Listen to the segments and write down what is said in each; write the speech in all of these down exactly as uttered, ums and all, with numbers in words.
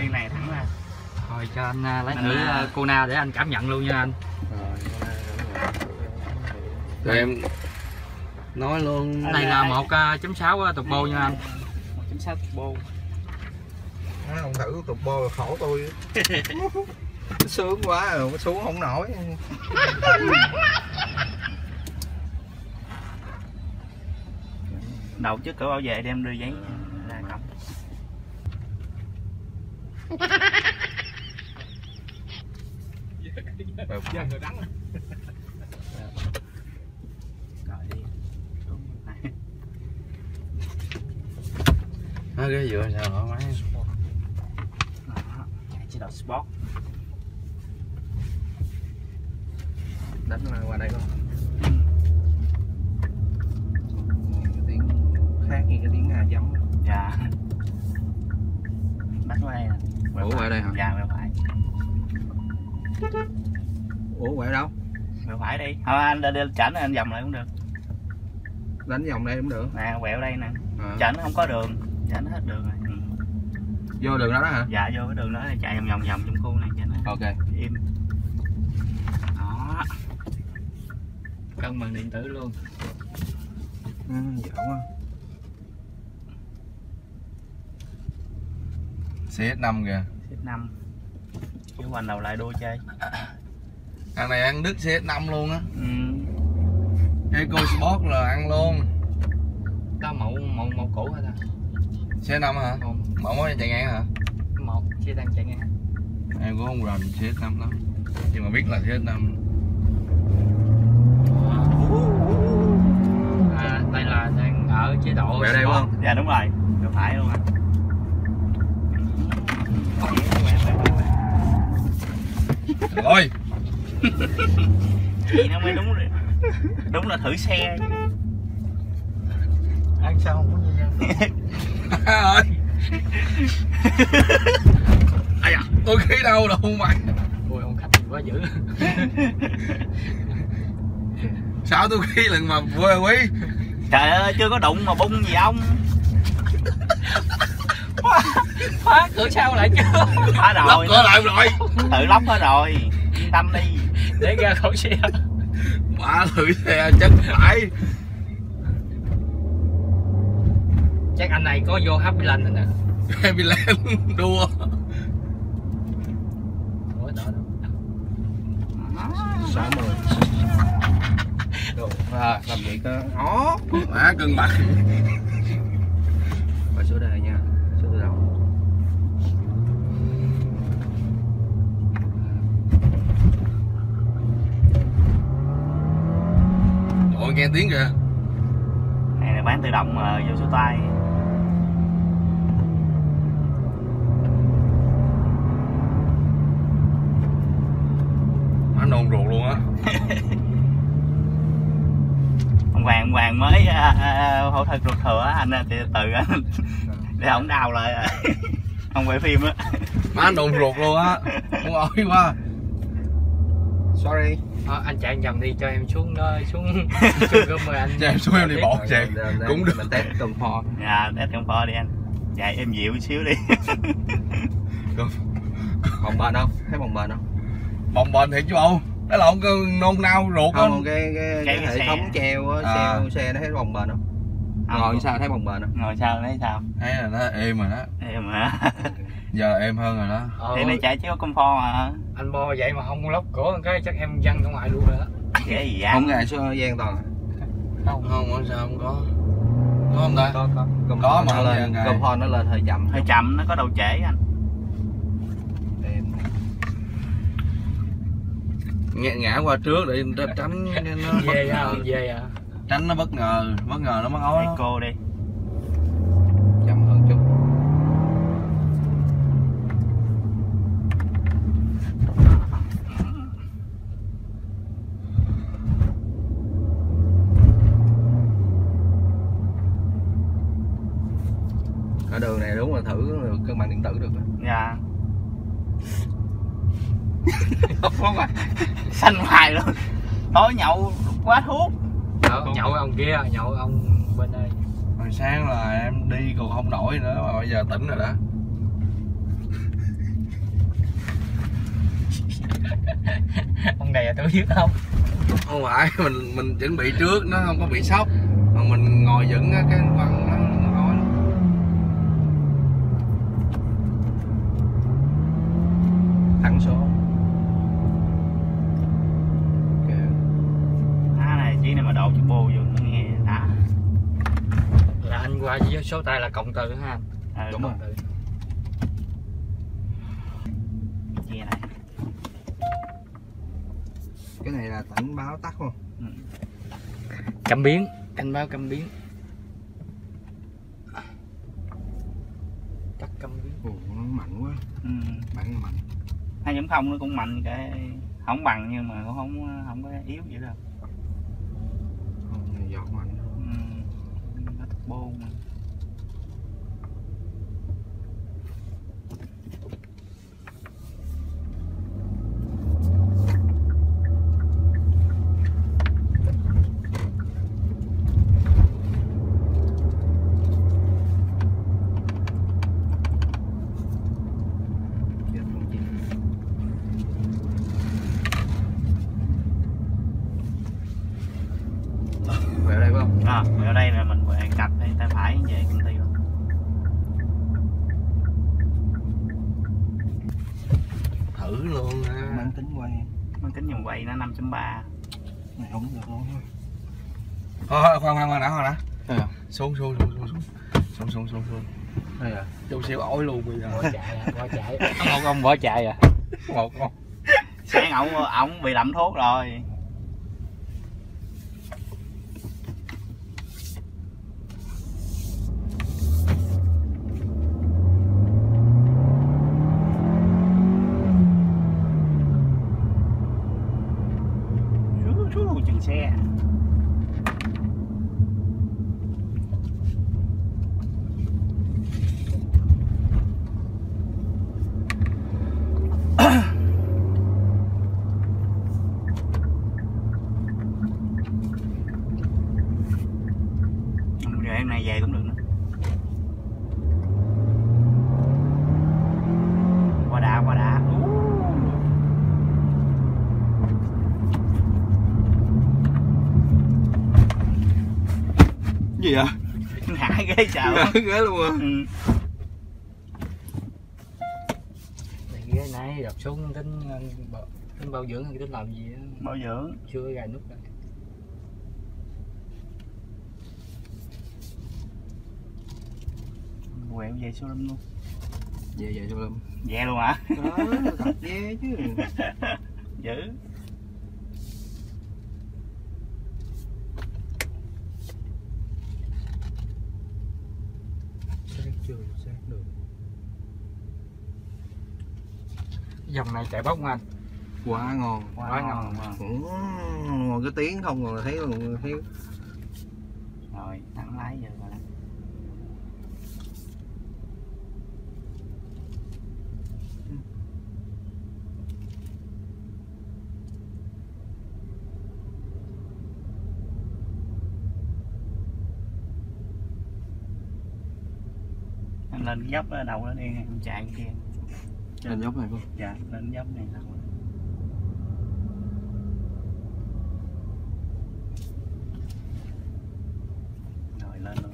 Viên này thẳng ra. Rồi cho anh lái thử Kona để anh cảm nhận luôn nha anh. Rồi em nói luôn. Cái này là một chấm sáu turbo nha anh. một chấm sáu turbo. Nó không thử turbo khổ tôi. Sướng quá rồi, xuống không nổi. Đầu trước cửa bảo vệ đem đưa giấy ra cổng. Giờ người đắng. Rồi đi. Xuống này. Nó ghế dựa sao hả máy? Đó, chạy chế độ sport. Đánh qua đây không? Cái tiếng khác như cái tiếng à giống. Dạ. Đánh qua đây nè. Ủa qua đây hả? Dạ quẹo phải. Ủa quẹo đâu? Quẹo phải đi. Thôi anh đi chảnh anh vòng lại cũng được. Đánh vòng đây cũng được. Nè quẹo đây nè. À. Chảnh không có đường, chảnh hết đường rồi. Ừ. Vô đường đó đó hả? Dạ vô cái đường đó chạy vòng vòng vòng trong khu này cho nó. Ok. Im. Đó. Cân bằng điện tử luôn. Ừ, dễ quá. xê ét năm kìa. xê ét năm. Chứ quanh đầu lại đua chơi. Thằng này ăn đứt xê ét năm luôn á. Ừ. Eco Sport là ăn luôn. Đó mẫu mẫu mẫu cũ hả ta? xê ét năm hả? Không. Mẫu mới chạy ngang hả? Một xe đang chạy ngang. Em cũng không rành xê ét năm lắm. Nhưng mà biết là xê ét năm. À, đây là đang ở chế độ Quẹo đây đúng không? Dạ đúng rồi, quẹo phải luôn ạ. Rồi. Gì nó mới đúng rồi. Đúng là thử xe. Ăn sao không có gì nha. Ơi. Ây da, tôi khí đâu đâu mày. Ôi ông khách quá dữ. Sao tôi khí lần mà quê quý. Trời ơi chưa có đụng mà bung gì ông. Khóa cửa sau lại chưa? Khóa rồi. Lắp cửa lại rồi. Tự lóc hết rồi. Yên tâm đi. Để ra khỏi xe. Bà thử xe chắc phải. Chắc anh này có vô Happy Land rồi nè. Happy Land đua. Ủa đỡ đâu. sáu mươi. Đồ, à, làm gì có ó. Má cân bằng. Và số đề nha. Số đề đầu. Ôi nghe tiếng kìa. Này là bán tự động mà vô số tay. Má nôn ruột luôn á. Ông Hoàng, ông Hoàng mới uh, phẫu thuật ruột thừa á, anh từ từ anh để ổng đào lại ông quay phim á. Má nôn ruột luôn á. Muốn ối quá. Sorry. À, anh chạy nhầm đi cho em xuống đó xuống chung cơm mời anh. Cho em xuống em đi bộ chạy. Cũng được. Mình test cần phò. Dạ, test con phơ đi anh. Chạy êm dịu xíu đi. Bồng bền không? Thấy bồng bền không? Bồng bền thiệt chứ bộ. Cái lộn cái nôn nao ruột á. Không, cái, cái, cái, cái hệ thống treo á, à. xe, xe nó thấy bồng bền không? À, Ngồi sao thấy bồng bền không? Ngồi sao thấy sao? Thấy là nó êm rồi đó. Êm hả? Giờ êm hơn rồi đó. Ờ, Thì này chạy chứ có comfort mà. anh bo vậy mà không lóc cổ cái chắc em văng ra ngoài luôn rồi đó. Dễ gì vậy? Không gài số gian toàn. Không. Không, sao không có. Có không ta? Có, có. Cầm Có mà nó lên, gài. cầm phò nó lên hơi chậm. Hơi chậm, nó có đầu trễ anh. Em. Ngã, ngã qua trước để tránh nó bất Về à, ngờ. về à. Tránh nó bất ngờ, bất ngờ nó mất ói. Eco đi. Chậm hơn chút. Ở đường này đúng là thử cân bằng điện tử được đó. Dạ. Không à. Xanh hoài luôn. Tối nhậu quá thuốc. Nhậu, nhậu ông kia, nhậu ông bên đây. Hồi sáng là em đi còn không nổi nữa mà bây giờ tỉnh rồi đó. không đè tôi biết không? Không phải, mình mình chuẩn bị trước nó không có bị sốc, mà mình ngồi vững á, cái quăng nó nó nói. Thắng số. Á này chiếc này mà độ chữ bô vô nó nghe đã. Là anh qua với số tay là cộng từ ha anh? À, đúng rồi. Từ. Chia này. Cái này là cảnh báo tắt không? Ừ. Cảm biến, cảnh báo cảm biến. Tắt cảm biến. Ồ, nó mạnh quá. Ừ. Bản nó mạnh. hai chấm không nó cũng mạnh, cái không bằng nhưng mà cũng không không có yếu vậy đâu. Không, này giọt mạnh. Ừ. Có turbo mà. Về đây phải không? À, ở đây là mình về cạch đây, tay phải về công ty luôn. Thử luôn á. Mang tính quay. Mang kính dòng quay nó năm chấm ba. Này không được luôn. Thôi khoan khoan khoan đã khoan đã. Đây à? Xuống xuống xuống xuống xuống xuống xuống xuống xuống. Đây à? Chút xíu ổi luôn bây giờ. Bỏ chạy à, bỏ chạy. Một ông bỏ chạy à. Một con. Sáng ổng ổng bị đậm thuốc rồi. Chừng xe. Rồi em này về cũng được nữa. Qua đá qua đá. Gì vậy? Ngã ghế chào. Ngã ghế luôn à? Ừ. Ghế này đập xuống tính tính bảo dưỡng hay tính làm gì á? Bảo dưỡng. Chưa có gài nút này. Quẹo về showroom luôn. Về về showroom. Về luôn hả? Đó, thật về chứ. Dữ. Sát chưa, sát được. Dòng này chạy bốc không anh? Quá ngon. Quá, Quá ngon. ngon. Cũng ngồi cái tiếng không rồi thấy rồi thấy. Rồi, thẳng lái giờ rồi. Anh lên dốc ở đầu đó đi, em chạy kia. Lên dốc này không? Dạ, lên dốc này đâu. Rồi lên luôn.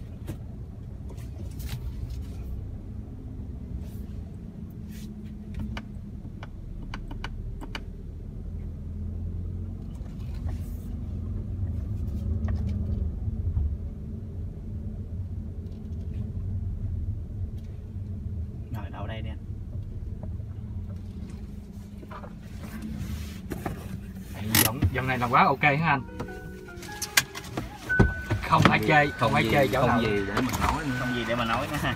Rồi đầu đây đi anh. Dòng, dòng này là quá ok hả anh? Không phải chơi, không phải chơi chỗ không nào. gì để mà nói nữa. Không gì để mà nói nữa.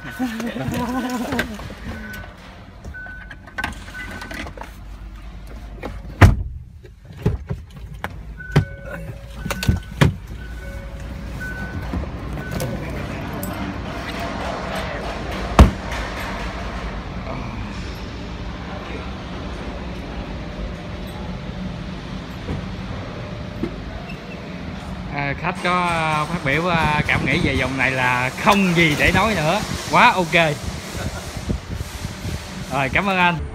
À, khách có phát biểu cảm nghĩ về dòng này là không gì để nói nữa, quá ok. Rồi, cảm ơn anh.